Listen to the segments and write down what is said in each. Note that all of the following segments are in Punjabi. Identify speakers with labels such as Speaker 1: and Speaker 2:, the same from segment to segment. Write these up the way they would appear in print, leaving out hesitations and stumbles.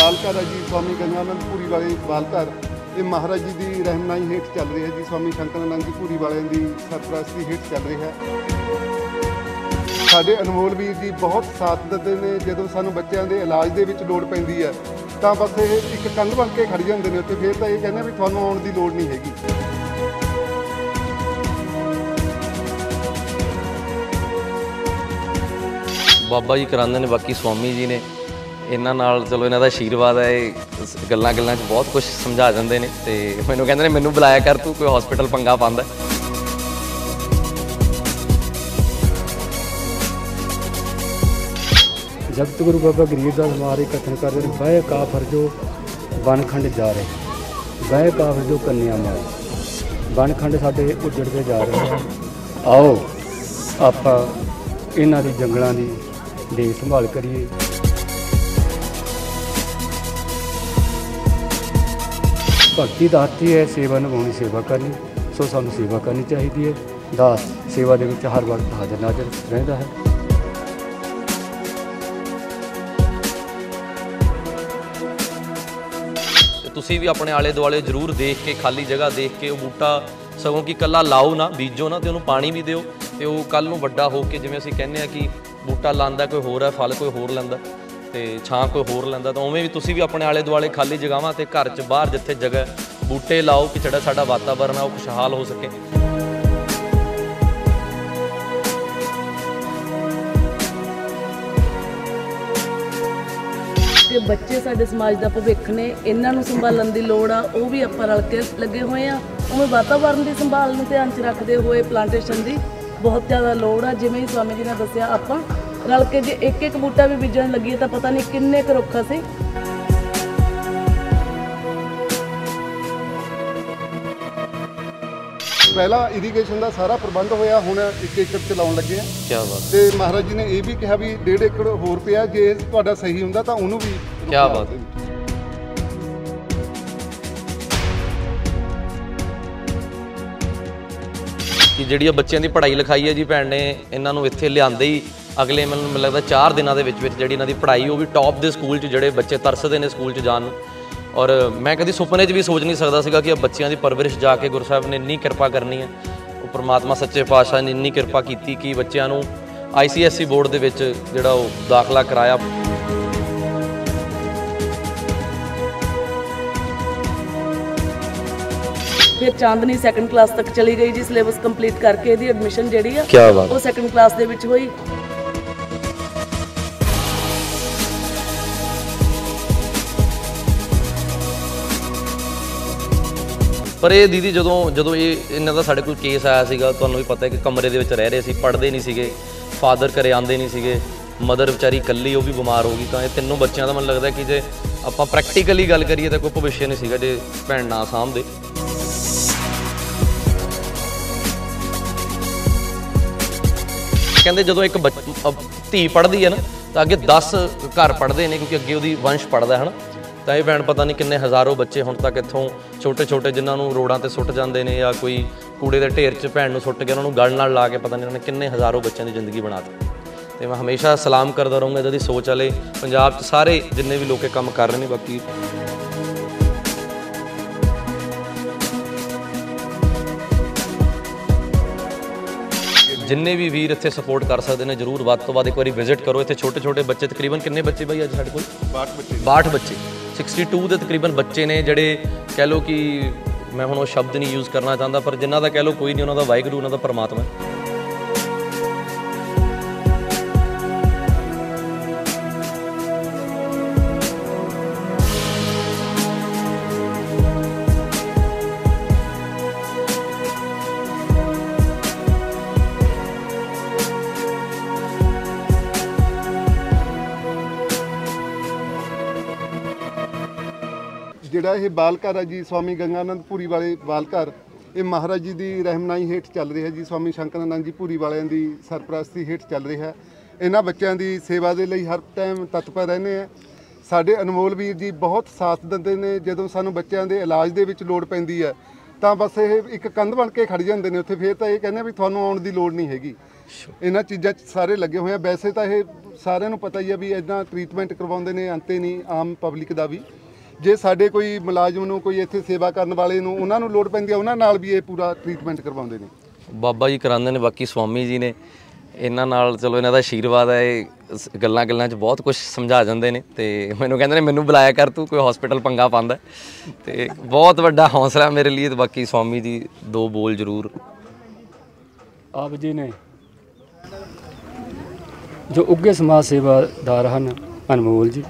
Speaker 1: बाल घर है जी स्वामी गंगानंद पुरी वाले बाल घर, ये महाराज जी की रहनुमाई हेठ चल रही है जी। स्वामी शंकरानंद जी पुरी वाले की सरपरस्ती हेठ चल रही है। साडे अनमोल वीर जी बहुत साथ दिंदे ने, जदों सानू बच्चों के इलाज के विच लोड़ पैंदी है तो बस ये एक कंध बन के खड़ जाते हैं उत्थे, फिर तो ये कहने भी तुहानू आउण की लोड़ नहीं हैगी।
Speaker 2: बाबा जी करांदे ने, बाकी स्वामी जी ने इन्हां नाल चलो इन्हां दा आशीर्वाद है। गल्लां गल्लां च बहुत कुछ समझा जांदे ने ते मैनूं कहंदे ने मैनूं बुलाया कर, तू कोई हॉस्पिटल पंगा पांदा।
Speaker 3: जगत गुरु बाबा गरीबदास महाराज कथन कर रहे, बह का फरजो बनखंड जा रहे, बह का फरजो कन्या मार, बनखंड साडे उजड़ते जा रहे हैं। आओ आपां इन्हां दी जंगलां दी देख संभाल करिए। भगती दाती है, सेवा निभानी, सेवा करनी, सो सानू सेवा करनी चाहिए है। दास सेवा दे विच हर वक्त हाजिर नाज़र रहिंदा है।
Speaker 2: तुसी भी अपने आले दुआले जरूर देख के, खाली जगह देख के वो बूटा सगों कि कला लाओ ना, बीजो ना, तो उन्होंने पानी भी दिओ, तो वो कल नूं वड्डा हो के, जिवें असीं कहने कि बूटा लांदा कोई होर है, फल कोई होर लैंदा ते छां कोई होर लैंदा, तो उवें भी तुसी भी अपने आले दुआले खाली जगहावां ते घर च बाहर जिथे जगह बूटे लाओ कि जिहड़ा साडा वातावरण है वो खुशहाल हो सके।
Speaker 4: कि बच्चे साडे समाज का भविख ने, इन्हां नूं संभालण दी लोड़ आ, वो भी आपां रल के लगे हुए आ। उवें वातावरण की संभाल नूं ध्यान च रखते हुए प्लांटेशन की बहुत ज़्यादा लोड़ आ। जिवें ही स्वामी जी ने दस्सिया, आपां रल के जे एक एक बूटा भी बीजण लगी तो पता नहीं किन्ने क रुख असीं
Speaker 1: पहला इरीगेशन का सारा प्रबंध होया, हुण 1 एकड़ च लाउण लगे हैं।
Speaker 2: क्या बात,
Speaker 1: ते महाराज जी ने यह भी कहा भी 1.5 एकड़ होर पिया, जे तुहाडा सही हुंदा तां उहनूं भी।
Speaker 2: क्या बात है। कि जिहड़ी बच्चों की पढ़ाई लिखाई है जी, भैन ने इन्हां नूं इत्थे लिआंदे ही अगले मैनूं लगदा 4 दिनों के विच जिहड़ी इन्हां दी पढ़ाई वो भी टॉप दे स्कूल च, जिहड़े बच्चे तरसदे ने स्कूल च जाण नूं। और मैं कभी सुपने भी सोच नहीं सकता सीगा कि बच्चों की परवरिश जाके गुरु साहब ने इन्नी कृपा करनी है। वो परमात्मा सच्चे पातशाह ने इन्नी कृपा की कि बच्चों को ICSE बोर्ड के विच जिहड़ा वो दाखला कराया।
Speaker 4: फिर चांदनी 2nd क्लास तक चली गई जी, सिलेबस कंप्लीट करके ਇਹਦੀ एडमिशन ਜਿਹੜੀ ਆ
Speaker 2: क्या बात,
Speaker 4: ਉਹ 2nd क्लास ਦੇ ਵਿੱਚ ਹੋਈ।
Speaker 2: पर ये दीदी ਜਦੋਂ ਇਹ ਇਹਨਾਂ ਦਾ ਸਾਡੇ ਕੋਲ ਕੇਸ ਆਇਆ ਸੀਗਾ, ਤੁਹਾਨੂੰ ਵੀ ਪਤਾ ਹੈ ਕਿ ਕਮਰੇ ਦੇ ਵਿੱਚ ਰਹਿ ਰਹੇ ਸੀ, ਪੜ੍ਹਦੇ ਨਹੀਂ ਸੀਗੇ, ਫਾਦਰ ਘਰੇ ਆਉਂਦੇ ਨਹੀਂ ਸੀਗੇ, ਮਦਰ ਵਿਚਾਰੀ ਇਕੱਲੀ ਉਹ ਵੀ ਬਿਮਾਰ ਹੋ ਗਈ। ਤਾਂ ਇਹ ਤਿੰਨੋਂ ਬੱਚਿਆਂ ਦਾ ਮੈਨੂੰ ਲੱਗਦਾ ਕਿ ਜੇ ਆਪਾਂ ਪ੍ਰੈਕਟੀਕਲੀ ਗੱਲ ਕਰੀਏ ਤਾਂ ਕੋਈ ਭਵਿੱਖ ਨਹੀਂ ਸੀਗਾ ਜੇ ਭੈਣ ਨਾ ਸਾਂਭਦੇ। ਕਹਿੰਦੇ ਜਦੋਂ ਇੱਕ ਧੀ ਪੜ੍ਹਦੀ ਹੈ ਨਾ ਤਾਂ ਅੱਗੇ 10 ਘਰ ਪੜ੍ਹਦੇ ਨੇ, ਕਿਉਂਕਿ ਅੱਗੇ ਉਹਦੀ ਵੰਸ਼ ਪੜ੍ਹਦਾ ਹੈ ਨਾ। ਤਾਂ ਇਹ ਭੈਣ ਪਤਾ ਨਹੀਂ ਕਿੰਨੇ ਹਜ਼ਾरों ਬੱਚੇ ਹੁਣ ਤੱਕ ਇੱਥੋਂ ਛੋਟੇ ਛੋਟੇ ਜਿਨ੍ਹਾਂ ਨੂੰ ਰੋਡਾਂ ਤੇ ਸੁੱਟ ਜਾਂਦੇ ਨੇ ਜਾਂ ਕੋਈ ਕੂੜੇ ਦੇ ਢੇਰ 'ਚ ਭੈਣ ਨੂੰ ਸੁੱਟ ਕੇ ਉਹਨਾਂ ਨੂੰ ਗਲ ਨਾਲ ਲਾ ਕੇ ਪਤਾ ਨਹੀਂ ਉਹਨਾਂ ਨੇ ਕਿੰਨੇ ਹਜ਼ਾरों ਬੱਚਿਆਂ ਦੀ ਜ਼ਿੰਦਗੀ ਬਣਾ ਦਿੱਤੀ। ਤੇ ਮੈਂ ਹਮੇਸ਼ਾ ਸਲਾਮ ਕਰਦਾ ਰਹੂੰਗਾ ਇਹਦੀ ਸੋਚ ਵਾਲੇ ਪੰਜਾਬ 'ਚ ਸਾਰੇ ਜਿੰਨੇ ਵੀ ਲੋਕ ਕੰਮ ਕਰ ਰਹੇ ਨੇ। ਬਾਕੀ जिन्ने भी वीर इत्थे सपोर्ट कर सकते हैं जरूर वध तो वध एक बार विजिट करो। इत्थे छोटे छोटे बच्चे तकरीबन किन्ने बच्चे भाई अज साडे कोल 62 बच्चे 62 के तकरीबन बच्चे ने जिहड़े कह लो कि मैं हुण वो शब्द नहीं यूज़ करना चाहता, पर जिन्हां दा कह लो कोई नहीं, उन्हां दा वाहिगुरू, उन्हां दा परमात्मा।
Speaker 1: ਜਿਹੜਾ ਇਹ ਬਾਲ ਘਰ ਹੈ ਜੀ स्वामी गंगानंद पुरी वाले बाल घर, ये महाराज जी की रहनुमाई हेठ चल रही है जी। स्वामी शंकरानंद जी पुरी वालिਆਂ ਦੀ सरपरस्ती हेठ चल रही है। इन्हां बच्चों की सेवा के लिए हर टाइम तत्पर रहने हैं। साडे अनमोल वीर जी बहुत साथ दिंदे ने, जदों सानू बच्चों के इलाज के विच लोड़ पैंदी है तो बस ये एक कंध बन के खड़ जाते हैं उत्थे, फिर तो ये कहने भी तुहानू आउण की लोड़ नहीं हैगी। ਇਹਨਾਂ ਚੀਜ਼ਾਂ 'ਚ ਸਾਰੇ ਲੱਗੇ ਹੋਏ ਆ। ਵੈਸੇ ਤਾਂ ਇਹ ਸਾਰਿਆਂ ਨੂੰ ਪਤਾ ਹੀ ਆ ਵੀ ਇੱਦਾਂ ਟ੍ਰੀਟਮੈਂਟ ਕਰਵਾਉਂਦੇ ਨੇ, ਅੰਤੇ ਨਹੀਂ ਆਮ ਪਬਲਿਕ ਦਾ ਵੀ। ਜੇ ਸਾਡੇ ਕੋਈ ਮੁਲਾਜ਼ਮ ਨੂੰ, ਕੋਈ ਇੱਥੇ ਸੇਵਾ ਕਰਨ ਵਾਲੇ ਨੂੰ, ਉਹਨਾਂ ਨੂੰ ਲੋੜ ਪੈਂਦੀ ਆ, ਉਹਨਾਂ ਨਾਲ ਵੀ ਇਹ ਪੂਰਾ ਟ੍ਰੀਟਮੈਂਟ ਕਰਵਾਉਂਦੇ ਨੇ।
Speaker 2: ਬਾਬਾ ਜੀ ਕਰਾਉਂਦੇ ਨੇ, ਬਾਕੀ ਸਵਾਮੀ ਜੀ ਨੇ, ਇਹਨਾਂ ਨਾਲ ਚਲੋ ਇਹਨਾਂ ਦਾ ਆਸ਼ੀਰਵਾਦ ਹੈ। ਇਹ ਗੱਲਾਂ 'ਚ ਬਹੁਤ ਕੁਝ ਸਮਝਾ ਜਾਂਦੇ ਨੇ ਤੇ ਮੈਨੂੰ ਕਹਿੰਦੇ ਨੇ ਮੈਨੂੰ ਬੁਲਾਇਆ ਕਰ, ਤੂੰ ਕੋਈ ਹਸਪੀਟਲ ਪੰਗਾ ਪਾਉਂਦਾ। ਤੇ ਬਹੁਤ ਵੱਡਾ ਹੌਸਲਾ ਮੇਰੇ ਲਈ। ਤੇ ਬਾਕੀ ਸਵਾਮੀ ਜੀ ਦੋ ਬੋਲ ਜ਼ਰੂਰ।
Speaker 3: ਆਪ ਜੀ ਨੇ ਜੋ ਉੱਘੇ ਸਮਾਜ ਸੇਵਾਦਾਰ ਹਨ, ਅਨਮੋਲ ਜੀ,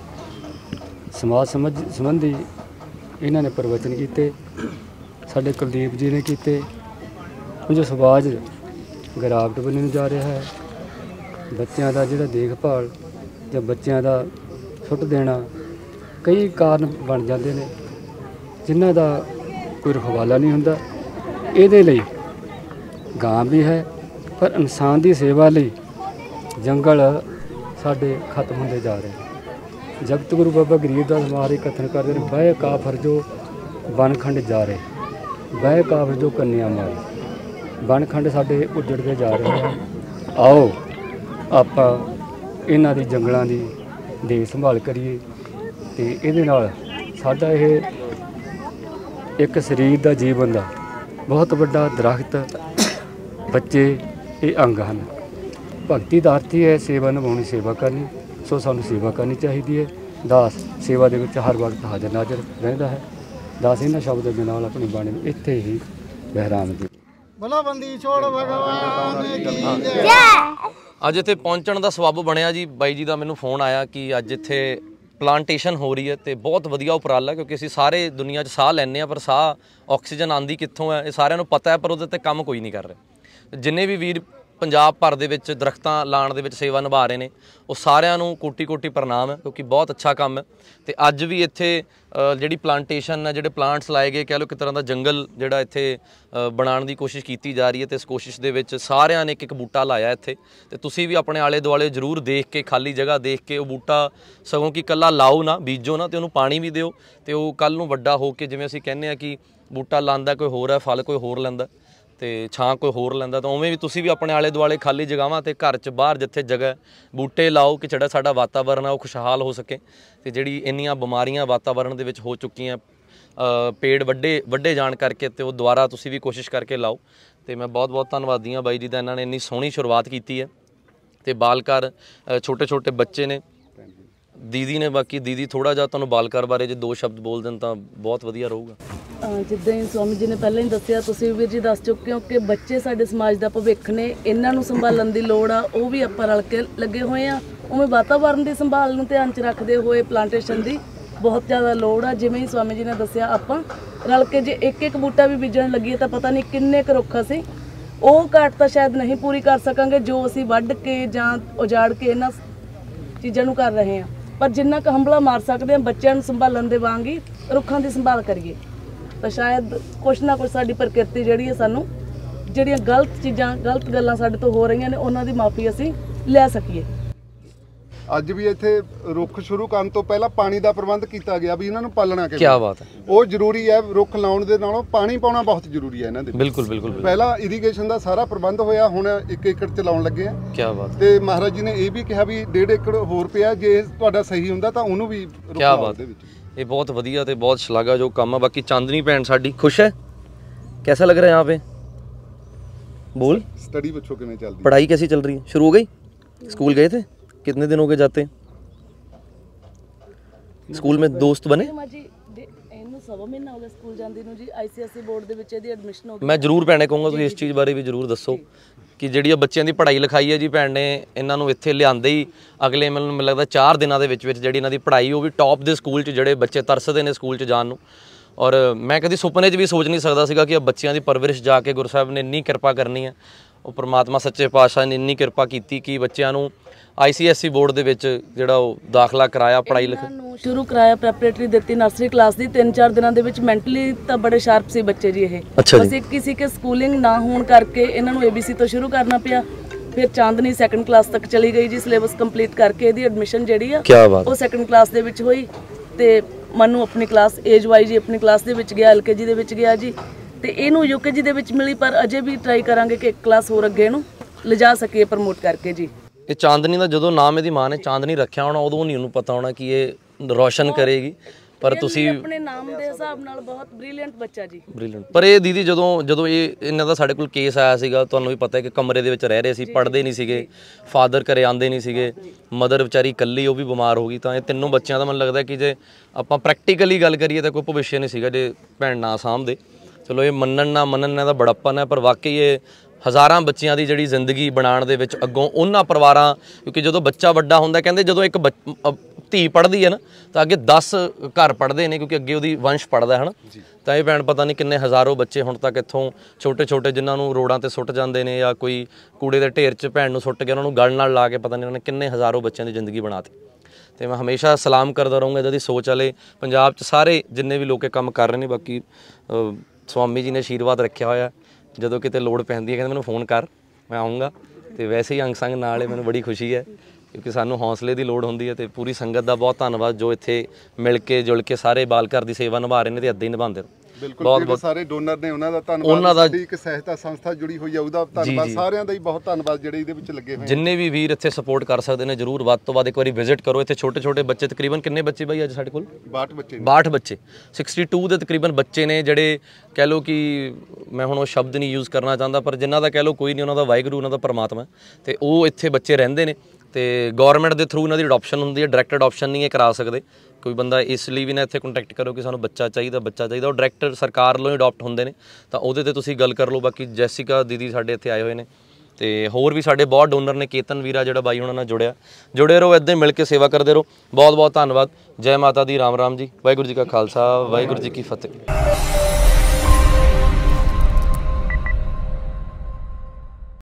Speaker 3: ਸਮਾਜ ਸੰਬੰਧੀ ਇਹਨਾਂ ਨੇ ਪ੍ਰਵਚਨ ਕੀਤੇ, ਸਾਡੇ ਕੁਲਦੀਪ ਜੀ ਨੇ ਕੀਤੇ। ਜੋ ਸਮਾਜ ਗਿਰਾਵਟ ਵੱਲ ਨੂੰ ਜਾ ਰਿਹਾ ਹੈ, ਬੱਚਿਆਂ ਦਾ ਜਿਹੜਾ ਦੇਖਭਾਲ ਜਾਂ ਬੱਚਿਆਂ ਦਾ ਸੁੱਟ ਦੇਣਾ, ਕਈ ਕਾਰਨ ਬਣ ਜਾਂਦੇ ਨੇ ਜਿਨ੍ਹਾਂ ਦਾ ਕੋਈ ਹਵਾਲਾ ਨਹੀਂ ਹੁੰਦਾ। ਇਹਦੇ ਲਈ ਗਾਂ ਵੀ ਹੈ, ਪਰ ਇਨਸਾਨ ਦੀ ਸੇਵਾ ਲਈ ਜੰਗਲ ਸਾਡੇ ਖਤਮ ਹੁੰਦੇ ਜਾ ਰਹੇ। ਜਗਤ ਗੁਰੂ ਬਾਬਾ ਗਰੀਬਦਾਸ ਮਹਾਰਾਜ ਕਥਨ ਕਰਦੇ ਨੇ, ਬਹਿ ਕਾਫਰ ਜੋ ਵਨਖੰਡ ਜਾ ਰਹੇ, ਬਹਿ ਕਾਫਰ ਜੋ ਕੰਨਿਆ ਮਾਰੇ। ਵਨਖੰਡ ਸਾਡੇ ਉੱਜੜਦੇ ਜਾ ਰਹੇ ਹਨ। ਆਓ ਆਪਾਂ ਇਹਨਾਂ ਦੀ ਜੰਗਲਾਂ ਦੀ ਦੇਖ ਸੰਭਾਲ ਕਰੀਏ ਤੇ ਇਹਦੇ ਨਾਲ ਸਾਡਾ ਇਹ ਇੱਕ ਸਰੀਰ ਦਾ ਜੀਵਨ ਦਾ ਬਹੁਤ ਵੱਡਾ ਦਰਖਤ, ਬੱਚੇ ਇਹ ਅੰਗ ਹਨ। ਭਗਤੀ ਦਾ ਅਰਥ ਹੀ ਹੈ ਸੇਵਾ ਨਿਭਾਉਣੀ, ਸੇਵਾ ਕਰਨੀ। ਸੋ ਸਾਨੂੰ ਸੇਵਾ ਕਰਨੀ ਚਾਹੀਦੀ ਹੈ। ਦਾਸ ਸੇਵਾ ਦੇ ਵਿੱਚ ਹਰ ਵਕਤ ਹਾਜ਼ਰ ਨਾਜ਼ਰ ਰਹਿੰਦਾ ਹੈ। ਦਾਸ ਇਹਨਾਂ ਸ਼ਬਦਾਂ ਦੇ ਨਾਲ ਆਪਣੀ ਬਾਣੀ ਨੂੰ ਇੱਥੇ ਹੀ ਵਿਰਾਮ ਦੇ।
Speaker 5: ਭਲਾਬੰਦੀ ਛੋੜ ਭਗਵਾਨ ਕੀ ਜੈ।
Speaker 2: ਅੱਜ ਇੱਥੇ ਪਹੁੰਚਣ ਦਾ ਸਬੱਬ ਬਣਿਆ ਜੀ, ਬਾਈ ਜੀ ਦਾ ਮੈਨੂੰ ਫੋਨ ਆਇਆ ਕਿ ਅੱਜ ਇੱਥੇ ਪਲਾਂਟੇਸ਼ਨ ਹੋ ਰਹੀ ਹੈ ਤੇ ਬਹੁਤ ਵਧੀਆ ਉਪਰਾਲਾ, ਕਿਉਂਕਿ ਅਸੀਂ ਸਾਰੇ ਦੁਨੀਆ 'ਚ ਸਾਹ ਲੈਂਦੇ ਹਾਂ ਪਰ ਸਾਹ ਆਕਸੀਜਨ ਆਉਂਦੀ ਕਿੱਥੋਂ ਹੈ ਇਹ ਸਾਰਿਆਂ ਨੂੰ ਪਤਾ ਹੈ, ਪਰ ਉਹਦੇ 'ਤੇ ਕੰਮ ਕੋਈ ਨਹੀਂ ਕਰ ਰਿਹਾ। ਜਿੰਨੇ ਵੀ ਵੀਰ ਪੰਜਾਬ ਭਰ ਦੇ ਵਿੱਚ ਦਰਖਤਾਂ ਲਾਉਣ ਦੇ ਵਿੱਚ ਸੇਵਾ ਨਿਭਾ ਰਹੇ ਨੇ, ਉਹ ਸਾਰਿਆਂ ਨੂੰ ਕੋਟੀ ਪ੍ਰਣਾਮ ਹੈ, ਕਿਉਂਕਿ ਬਹੁਤ ਅੱਛਾ ਕੰਮ ਹੈ। ਤੇ ਅੱਜ ਵੀ ਇੱਥੇ ਜਿਹੜੀ ਪਲਾਂਟੇਸ਼ਨ ਹੈ, ਜਿਹੜੇ ਪਲਾਂਟਸ ਲਾਏ ਗਏ, ਕਹਿ ਲਓ ਕਿ ਤਰ੍ਹਾਂ ਦਾ ਜੰਗਲ ਜਿਹੜਾ ਇੱਥੇ ਬਣਾਉਣ ਦੀ ਕੋਸ਼ਿਸ਼ ਕੀਤੀ ਜਾ ਰਹੀ ਹੈ। ਤੇ ਇਸ ਕੋਸ਼ਿਸ਼ ਦੇ ਵਿੱਚ ਸਾਰਿਆਂ ਨੇ ਇੱਕ ਬੂਟਾ ਲਾਇਆ ਇੱਥੇ। ਤੇ ਤੁਸੀਂ ਵੀ ਆਪਣੇ ਆਲੇ ਦੁਆਲੇ ਜ਼ਰੂਰ ਦੇਖ ਕੇ, ਖਾਲੀ ਜਗ੍ਹਾ ਦੇਖ ਕੇ ਉਹ ਬੂਟਾ ਸਗੋਂ ਕਿ ਇਕੱਲਾ ਲਾਓ ਨਾ, ਬੀਜੋ ਨਾ, ਤੇ ਉਹਨੂੰ ਪਾਣੀ ਵੀ ਦਿਓ ਤੇ ਉਹ ਕੱਲ੍ਹ ਨੂੰ ਵੱਡਾ ਹੋ ਕੇ, ਜਿਵੇਂ ਅਸੀਂ ਕਹਿੰਦੇ ਹਾਂ ਕਿ ਬੂਟਾ ਲਾਉਂਦਾ ਕੋਈ ਹੋਰ ਹੈ, ਫਲ ਕੋਈ ਹੋਰ ਲੈਂਦਾ ਤੇ ਛਾਂ ਕੋਈ ਹੋਰ ਲੈਂਦਾ, ਤਾਂ ਉਵੇਂ ਵੀ ਤੁਸੀਂ ਵੀ ਆਪਣੇ ਆਲੇ ਦੁਆਲੇ ਖਾਲੀ ਜਗ੍ਹਾਵਾਂ ਤੇ ਘਰ 'ਚ ਬਾਹਰ ਜਿੱਥੇ ਜਗ੍ਹਾ ਬੂਟੇ ਲਾਓ ਕਿ ਜਿਹੜਾ ਸਾਡਾ ਵਾਤਾਵਰਨ ਹੈ ਉਹ ਖੁਸ਼ਹਾਲ ਹੋ ਸਕੇ। ਤੇ ਜਿਹੜੀ ਇੰਨੀਆਂ ਬਿਮਾਰੀਆਂ ਵਾਤਾਵਰਨ ਦੇ ਵਿੱਚ ਹੋ ਚੁੱਕੀਆਂ, ਪੇੜ ਵੱਡੇ ਜਾਣ ਕਰਕੇ, ਤੇ ਉਹ ਦੁਬਾਰਾ ਤੁਸੀਂ ਵੀ ਕੋਸ਼ਿਸ਼ ਕਰਕੇ ਲਾਓ। ਤੇ ਮੈਂ ਬਹੁਤ ਧੰਨਵਾਦੀ ਹਾਂ ਬਾਈ ਜੀ ਦਾ, ਇਹਨਾਂ ਨੇ ਇੰਨੀ ਸੋਹਣੀ ਸ਼ੁਰੂਆਤ ਕੀਤੀ ਹੈ। ਤੇ ਬਾਲਕਾਰ ਛੋਟੇ ਬੱਚੇ ਨੇ, ਦੀਦੀ ਨੇ। ਬਾਕੀ ਦੀਦੀ ਥੋੜ੍ਹਾ ਜਿਹਾ ਤੁਹਾਨੂੰ ਬਾਲਕਾਰ ਬਾਰੇ ਜੇ 2 ਸ਼ਬਦ ਬੋਲ ਦੇਣ ਤਾਂ ਬਹੁਤ ਵਧੀਆ ਰਹੂਗਾ।
Speaker 4: ਜਿੱਦਾਂ ਹੀ ਸਵਾਮੀ ਜੀ ਨੇ ਪਹਿਲਾਂ ਹੀ ਦੱਸਿਆ, ਤੁਸੀਂ ਵੀਰ ਜੀ ਦੱਸ ਚੁੱਕੇ ਹੋ ਕਿ ਬੱਚੇ ਸਾਡੇ ਸਮਾਜ ਦਾ ਭਵਿੱਖ ਨੇ, ਇਹਨਾਂ ਨੂੰ ਸੰਭਾਲਣ ਦੀ ਲੋੜ ਆ, ਉਹ ਵੀ ਆਪਾਂ ਰਲ ਕੇ ਲੱਗੇ ਹੋਏ ਆ। ਉਵੇਂ ਵਾਤਾਵਰਨ ਦੀ ਸੰਭਾਲ ਨੂੰ ਧਿਆਨ 'ਚ ਰੱਖਦੇ ਹੋਏ ਪਲਾਂਟੇਸ਼ਨ ਦੀ ਬਹੁਤ ਜ਼ਿਆਦਾ ਲੋੜ ਆ। ਜਿਵੇਂ ਹੀ ਸਵਾਮੀ ਜੀ ਨੇ ਦੱਸਿਆ, ਆਪਾਂ ਰਲ ਕੇ ਜੇ ਇੱਕ ਬੂਟਾ ਵੀ ਬੀਜਣ ਲੱਗੀਏ ਤਾਂ ਪਤਾ ਨਹੀਂ ਕਿੰਨੇ ਕੁ ਰੁੱਖ ਅਸੀਂ ਉਹ ਘਾਟ ਤਾਂ ਸ਼ਾਇਦ ਨਹੀਂ ਪੂਰੀ ਕਰ ਸਕਾਂਗੇ ਜੋ ਅਸੀਂ ਵੱਢ ਕੇ ਜਾਂ ਉਜਾੜ ਕੇ ਇਹਨਾਂ ਚੀਜ਼ਾਂ ਨੂੰ ਕਰ ਰਹੇ ਹਾਂ। ਪਰ ਜਿੰਨਾ ਕੁ ਹੰਭਲਾ ਮਾਰ ਸਕਦੇ ਹਾਂ, ਬੱਚਿਆਂ ਨੂੰ ਸੰਭਾਲਣ ਦੇ ਵਾਂਗ ਹੀ ਰੁੱਖਾਂ ਦੀ ਸੰਭਾਲ ਕਰੀਏ ਤਾਂ ਸ਼ਾਇਦ ਕੁਛ ਨਾ ਕੁਛ ਸਾਡੀ ਪ੍ਰਕਿਰਤੀ ਜਿਹੜੀ ਹੈ, ਸਾਨੂੰ ਜਿਹੜੀਆਂ ਗਲਤ ਗੱਲਾਂ ਸਾਡੇ ਤੋਂ ਹੋ ਰਹੀਆਂ ਨੇ, ਉਹਨਾਂ ਦੀ ਮਾਫੀ ਅਸੀਂ ਲੈ ਸਕੀਏ।
Speaker 1: ਅੱਜ ਵੀ ਇੱਥੇ ਰੁੱਖ ਸ਼ੁਰੂ ਕਰਨ ਤੋਂ ਪਹਿਲਾਂ ਪਾਣੀ ਦਾ ਪ੍ਰਬੰਧ ਕੀਤਾ ਗਿਆ ਵੀ ਇਹਨਾਂ ਨੂੰ ਪਾਲਣਾ ਕਿਵੇਂ।
Speaker 2: ਕੀ ਬਾਤ ਹੈ।
Speaker 1: ਉਹ ਜ਼ਰੂਰੀ ਹੈ, ਰੁੱਖ ਲਾਉਣ ਦੇ ਨਾਲੋਂ ਪਾਣੀ ਪਾਉਣਾ ਬਹੁਤ ਜ਼ਰੂਰੀ ਹੈ ਇਹਨਾਂ ਦੇ।
Speaker 2: ਬਿਲਕੁਲ।
Speaker 1: ਪਹਿਲਾਂ ਇਰੀਗੇਸ਼ਨ ਦਾ ਸਾਰਾ ਪ੍ਰਬੰਧ ਹੋਇਆ, ਹੁਣ 1 ਏਕੜ ਚ ਲਾਉਣ ਲੱਗੇ ਆ।
Speaker 2: ਕੀ ਬਾਤ।
Speaker 1: ਤੇ ਮਹਾਰਾਜ ਜੀ ਨੇ ਇਹ ਵੀ ਕਿਹਾ ਵੀ 1.5 ਏਕੜ ਹੋਰ ਪਿਆ, ਜੇ ਤੁਹਾਡਾ ਸਹੀ ਹੁੰਦਾ ਤਾਂ ਉਹਨੂੰ ਵੀ ਰੁੱਖ ਲਾਓ ਦੇ ਵਿੱਚ।
Speaker 2: ਇਹ ਬਹੁਤ ਵਧੀਆ ਤੇ ਬਹੁਤ ਸ਼ਲਾਘਾਯੋਗ ਕੰਮ ਹੈ। ਬਾਕੀ ਚਾਂਦਨੀ ਭੈਣ ਸਾਡੀ ਖੁਸ਼ ਹੈ, कैसा लग रहा है यहाँ पे? बोल।
Speaker 1: स्टडी बच्चों के में चल रही है।
Speaker 2: पढ़ाई कैसी चल रही है? शुरू हो गई? स्कूल गए थे? कितने दिन हो गए जाते? स्कूल में दोस्त बने? मैं जरूर भैने कहूँगा तुसीं इस चीज़ बारे भी जरूर दसो कि ਜਿਹੜੀ ਬੱਚਿਆਂ ਦੀ ਪੜ੍ਹਾਈ ਲਿਖਾਈ ਹੈ ਜੀ ਭੈਣ ਨੇ ਇਹਨਾਂ ਨੂੰ ਇੱਥੇ ਲਿਆਂਦੇ ਹੀ ਅਗਲੇ ਮੈਨੂੰ ਲੱਗਦਾ 4 ਦਿਨਾਂ ਦੇ ਵਿੱਚ ਜਿਹੜੀ ਇਹਨਾਂ ਦੀ ਪੜ੍ਹਾਈ ਉਹ ਵੀ ਟੌਪ ਦੇ ਸਕੂਲ 'ਚ ਜਿਹੜੇ ਬੱਚੇ ਤਰਸਦੇ ਨੇ ਸਕੂਲ 'ਚ ਜਾਣ ਨੂੰ। ਔਰ ਮੈਂ ਕਦੀ ਸੁਪਨੇ 'ਚ ਵੀ ਸੋਚ ਨਹੀਂ ਸਕਦਾ ਸੀਗਾ ਕਿ ਬੱਚਿਆਂ ਦੀ ਪਰਵਰਿਸ਼ ਜਾ ਕੇ ਗੁਰੂ ਸਾਹਿਬ ਨੇ ਇੰਨੀ ਕਿਰਪਾ ਕਰਨੀ ਹੈ। ਉਹ ਪ੍ਰਮਾਤਮਾ ਸੱਚੇ ਪਾਤਸ਼ਾਹ ਨੇ ਇੰਨੀ ਕਿਰਪਾ ਕੀਤੀ ਕਿ ਬੱਚਿਆਂ ਨੂੰ ICSE ਬੋਰਡ ਦੇ ਵਿੱਚ ਜਿਹੜਾ ਉਹ ਦਾਖਲਾ ਕਰਾਇਆ, ਪੜ੍ਹਾਈ ਲਿਖਾਈ
Speaker 4: ਨੂੰ ਸ਼ੁਰੂ ਕਰਾਇਆ, ਪ੍ਰੈਪਰੇਟਰੀ ਦਿੱਤੀ ਨਰਸਰੀ ਕਲਾਸ ਦੀ। 3-4 ਦਿਨਾਂ ਦੇ ਵਿੱਚ ਮੈਂਟਲੀ ਤਾਂ ਬੜੇ ਸ਼ਾਰਪ ਸੀ ਬੱਚੇ ਜੀ ਇਹ। ਬਸ ਕਿਸੇ ਕੇ ਸਕੂਲਿੰਗ ਨਾ ਹੋਣ ਕਰਕੇ ਇਹਨਾਂ ਨੂੰ ABC ਤੋਂ ਸ਼ੁਰੂ ਕਰਨਾ ਪਿਆ। ਫਿਰ ਚਾਂਦਨੀ 2nd ਕਲਾਸ ਤੱਕ ਚਲੀ ਗਈ ਜੀ, ਸਿਲੇਬਸ ਕੰਪਲੀਟ ਕਰਕੇ ਇਹਦੀ ਐਡਮਿਸ਼ਨ ਜਿਹੜੀ ਆ ਉਹ 2nd ਕਲਾਸ ਦੇ ਵਿੱਚ ਹੋਈ। ਤੇ ਮਨੂੰ ਆਪਣੀ ਕਲਾਸ ਏਜ ਵਾਈਜ਼ ਜੀ ਆਪਣੀ ਕਲਾਸ ਦੇ ਵਿੱਚ ਗਿਆ, LKG ਦੇ ਵਿੱਚ ਗਿਆ ਜੀ। ਤੇ ਇਹਨੂੰ UKG ਦੇ ਵਿੱਚ ਮਿਲੀ, ਪਰ ਅਜੇ ਵੀ ਟਰਾਈ ਕਰਾਂਗੇ ਕਿ 1 ਕਲਾਸ ਹੋਰ ਅੱਗੇ ਇਹਨੂੰ ਲਿਜਾ ਸਕੀਏ ਪ੍ਰਮੋਟ ਕਰਕੇ ਜੀ।
Speaker 2: ਇਹ ਚਾਂਦਨੀ ਦਾ ਜਦੋਂ ਨਾਮ ਇਹਦੀ ਮਾਂ ਨੇ ਚਾਂਦਨੀ ਰੱਖਿਆ ਹੋਣਾ ਉਦੋਂ ਨਹੀਂ ਉਹਨੂੰ ਪਤਾ ਹੋਣਾ ਕਿ ਇਹ ਰੋਸ਼ਨ ਕਰੇਗੀ, ਪਰ ਤੁਸੀਂ
Speaker 4: ਆਪਣੇ ਨਾਮ ਦੇ ਹਿਸਾਬ ਨਾਲ ਬਹੁਤ ਬ੍ਰਿਲੀਅੰਟ ਬੱਚਾ ਜੀ।
Speaker 2: ਬ੍ਰਿਲੀਅੰਟ। ਪਰ ਇਹ ਦੀਦੀ ਜਦੋਂ ਇਹ ਇਹਨਾਂ ਦਾ ਸਾਡੇ ਕੋਲ ਕੇਸ ਆਇਆ ਸੀਗਾ, ਤੁਹਾਨੂੰ ਵੀ ਪਤਾ ਹੈ ਕਿ ਕਮਰੇ ਦੇ ਵਿੱਚ ਰਹਿ ਰਹੇ ਸੀ, ਪੜ੍ਹਦੇ ਨਹੀਂ ਸੀਗੇ, ਫਾਦਰ ਘਰੇ ਆਉਂਦੇ ਨਹੀਂ ਸੀਗੇ, ਮਦਰ ਵਿਚਾਰੀ ਇਕੱਲੀ ਉਹ ਵੀ ਬਿਮਾਰ ਹੋ ਗਈ। ਤਾਂ ਇਹ ਤਿੰਨੋਂ ਬੱਚਿਆਂ ਦਾ ਮੈਨੂੰ ਲੱਗਦਾ ਕਿ ਜੇ ਆਪਾਂ ਪ੍ਰੈਕਟੀਕਲੀ ਗੱਲ ਕਰੀਏ ਤਾਂ ਕੋਈ ਭਵਿੱਖ ਨਹੀਂ ਸੀਗਾ ਜੇ ਭੈਣ ਨਾ ਸਾਂਭਦੇ। ਚਲੋ ਇਹ ਮੰਨਣ ਨਾ ਮੰਨਣ ਦਾ ਬੜਾਪਨ ਹੈ, ਪਰ ਵਾਕਈ ਇਹ ਹਜ਼ਾਰਾਂ ਬੱਚਿਆਂ ਦੀ ਜਿਹੜੀ ਜ਼ਿੰਦਗੀ ਬਣਾਉਣ ਦੇ ਵਿੱਚ ਅੱਗੋਂ ਉਹਨਾਂ ਪਰਿਵਾਰਾਂ, ਕਿਉਂਕਿ ਜਦੋਂ ਬੱਚਾ ਵੱਡਾ ਹੁੰਦਾ ਕਹਿੰਦੇ ਜਦੋਂ ਇੱਕ ਧੀ ਪੜ੍ਹਦੀ ਹੈ ਨਾ ਤਾਂ ਅੱਗੇ 10 ਘਰ ਪੜ੍ਹਦੇ ਨੇ, ਕਿਉਂਕਿ ਅੱਗੇ ਉਹਦੀ ਵੰਸ਼ ਪੜ੍ਹਦਾ ਹੈ ਨਾ। ਤਾਂ ਇਹ ਭੈਣ ਪਤਾ ਨਹੀਂ ਕਿੰਨੇ ਹਜ਼ਾਰੋਂ ਬੱਚੇ ਹੁਣ ਤੱਕ ਇੱਥੋਂ ਛੋਟੇ ਛੋਟੇ ਜਿਨ੍ਹਾਂ ਨੂੰ ਰੋਡਾਂ ਤੇ ਸੁੱਟ ਜਾਂਦੇ ਨੇ ਜਾਂ ਕੋਈ ਕੂੜੇ ਦੇ ਢੇਰ 'ਚ ਭੈਣ ਨੂੰ ਸੁੱਟ ਕੇ ਉਹਨਾਂ ਨੂੰ ਗਲ ਨਾਲ ਲਾ ਕੇ ਪਤਾ ਨਹੀਂ ਉਹਨਾਂ ਨੇ ਕਿੰਨੇ ਹਜ਼ਾਰੋਂ ਬੱਚਿਆਂ ਦੀ ਜ਼ਿੰਦਗੀ ਬਣਾਤੀ। ਤੇ ਮੈਂ ਹਮੇਸ਼ਾ ਸਲਾਮ ਕਰਦਾ ਰਹੂੰਗਾ ਇਹਦੀ ਸੋਚ ਵਾਲੇ ਪੰਜਾਬ 'ਚ ਸਾਰੇ ਜਿੰਨੇ ਵੀ ਲੋਕ ਕੰਮ ਕਰ ਰਹੇ ਨੇ। ਬਾਕੀ ਸਵਾਮੀ ਜੀ ਨੇ ਆਸ਼ੀਰਵਾਦ ਰੱਖਿਆ ਹੋਇਆ, ਜਦੋਂ ਕਿਤੇ ਲੋੜ ਪੈਂਦੀ ਹੈ ਕਹਿੰਦੇ ਮੈਨੂੰ ਫੋਨ ਕਰ, ਮੈਂ ਆਊਂਗਾ। ਤੇ ਵੈਸੇ ਹੀ ਅੰਗ ਸੰਗ ਨਾਲ ਇਹ ਮੈਨੂੰ ਬੜੀ ਖੁਸ਼ੀ ਹੈ, ਕਿਉਂਕਿ ਸਾਨੂੰ ਹੌਸਲੇ ਦੀ ਲੋੜ ਹੁੰਦੀ ਹੈ। ਤੇ ਪੂਰੀ ਸੰਗਤ ਦਾ ਬਹੁਤ ਧੰਨਵਾਦ ਜੋ ਇੱਥੇ ਮਿਲ ਕੇ ਜੁਲ ਕੇ ਸਾਰੇ ਬਾਲ ਘਰ ਦੀ ਸੇਵਾ ਨਿਭਾ ਰਹੇ ਨੇ ਤੇ ਇੱਦਾਂ ਹੀ ਨਿਭਾਉਂਦੇ ਨੇ।
Speaker 1: ਬਿਲਕੁਲ ਸਾਰੇ ਡੋਨਰ ਨੇ ਉਹਨਾਂ ਦਾ ਧੰਨਵਾਦ, ਸਾਡੀ ਇੱਕ ਸਹਾਇਤਾ ਸੰਸਥਾ ਜੁੜੀ ਹੋਈ ਹੈ ਉਹਦਾ ਧੰਨਵਾਦ, ਸਾਰਿਆਂ ਦਾ ਹੀ ਬਹੁਤ ਧੰਨਵਾਦ ਜਿਹੜੇ ਇਹਦੇ ਵਿੱਚ ਲੱਗੇ ਹੋਏ।
Speaker 2: ਜਿੰਨੇ ਵੀ ਵੀਰ ਇੱਥੇ ਸਪੋਰਟ ਕਰ ਸਕਦੇ ਨੇ ਜ਼ਰੂਰ ਵੱਧ ਤੋਂ ਵੱਧ ਇੱਕ ਵਾਰੀ ਵਿਜ਼ਿਟ ਕਰੋ। ਇੱਥੇ ਛੋਟੇ ਛੋਟੇ ਬੱਚੇ, ਤਕਰੀਬਨ ਕਿੰਨੇ ਬੱਚੇ ਬਾਈ ਅੱਜ ਸਾਡੇ ਕੋਲ?
Speaker 1: 62 ਬੱਚੇ
Speaker 2: 62 ਬੱਚੇ 62 ਦੇ ਤਕਰੀਬਨ ਬੱਚੇ ਨੇ ਜਿਹੜੇ ਕਹਿ ਲਓ ਕਿ ਮੈਂ ਹੁਣ ਉਹ ਸ਼ਬਦ ਨਹੀਂ ਯੂਜ਼ ਕਰਨਾ ਚਾਹੁੰਦਾ, ਪਰ ਜਿਨ੍ਹਾਂ ਦਾ ਕਹਿ ਲਓ ਕੋਈ ਨਹੀਂ, ਉਹਨਾਂ ਦਾ ਵਾਹਿਗੁਰੂ, ਉਹਨਾਂ ਦਾ ਪਰਮਾਤਮਾ। ਤੇ ਉਹ ਇੱਥੇ ਬੱਚੇ ਰਹਿੰਦੇ ਨੇ ਤੇ ਗਵਰਨਮੈਂਟ ਦੇ ਥਰੂ ਇਹਨਾਂ ਦੀ ਅਡਾਪਸ਼ਨ ਹੁੰਦੀ ਹੈ, ਡਾਇਰੈਕਟ ਅਡਾਪਸ਼ਨ ਨਹੀਂ ਇਹ ਕਰਾ ਸਕਦੇ। ਕੋਈ ਬੰਦਾ ਇਸ ਲਈ ਵੀ ਨਾ ਇੱਥੇ ਕੰਟੈਕਟ ਕਰੋ ਕਿ ਸਾਨੂੰ ਬੱਚਾ ਚਾਹੀਦਾ, ਉਹ ਡਾਇਰੈਕਟ ਸਰਕਾਰ ਵੱਲੋਂ ਹੀ ਅਡਾਪਟ ਹੁੰਦੇ ਨੇ, ਤਾਂ ਉਹਦੇ ਤੇ ਤੁਸੀਂ ਗੱਲ ਕਰ ਲਓ। ਬਾਕੀ ਜੈਸਿਕਾ ਦੀਦੀ ਸਾਡੇ ਇੱਥੇ ਆਏ ਹੋਏ ਨੇ ਤੇ ਹੋਰ ਵੀ ਸਾਡੇ ਬਹੁਤ ਡੋਨਰ ਨੇ। ਕੇਤਨ ਵੀਰਾ ਜਿਹੜਾ ਬਾਈ ਉਹਨਾਂ ਨਾਲ ਜੁੜੇ ਰਹੋ, ਇੱਦਾਂ ਹੀ ਮਿਲ ਕੇ ਸੇਵਾ ਕਰਦੇ ਰਹੋ। ਬਹੁਤ ਬਹੁਤ ਧੰਨਵਾਦ। ਜੈ ਮਾਤਾ ਦੀ, ਰਾਮ ਰਾਮ ਜੀ, ਵਾਹਿਗੁਰੂ ਜੀ ਕਾ ਖਾਲਸਾ, ਵਾਹਿਗੁਰੂ ਜੀ ਕੀ ਫਤਿਹ।